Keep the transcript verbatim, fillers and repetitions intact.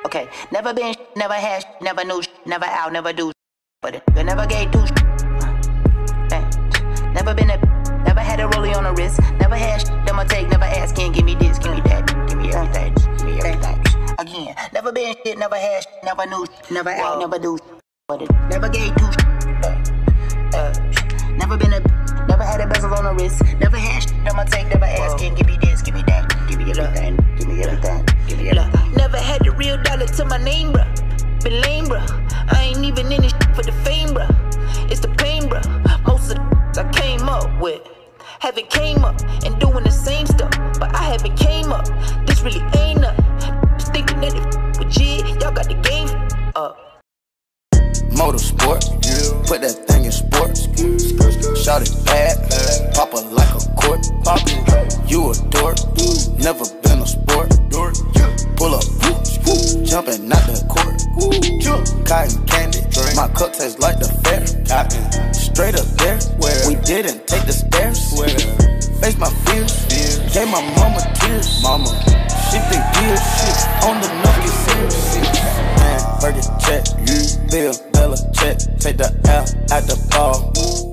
Okay, never been, never had, never knew, never out, never do, but it never gave two. Never been a, never had a rollie on the wrist, never had I'ma take, never ask, can't give me this, give me that, give me everything, give me everything. Again, never been shit, never had, never knew, never out, never do, but it never gave two. Uh, never been a, never had a bezel on the wrist, never had I'ma take, never ask, can't give me this, give me that, give me everything, give me everything, give me everything. Never had the real dollar to my name, bruh. Been lame, bruh. I ain't even in this for the fame, bruh. It's the pain, bruh. Most of the I came up with haven't came up and doing the same stuff, but I haven't came up. This really ain't nothing. Just thinking that if with G, y'all got the game up. Motorsport, yeah. Put that thing in sports. Shout it bad, pop it like a court. You a dork, never been a sport. Pull up, jumping out the court. Cotton candy, my cup tastes like the fair. Straight up there, we didn't take the stairs. Face my fears, gave my mama tears. Mama, she think years, on the nuggets serious. Man, burger check, Bill, Bella check, take the L out the ball.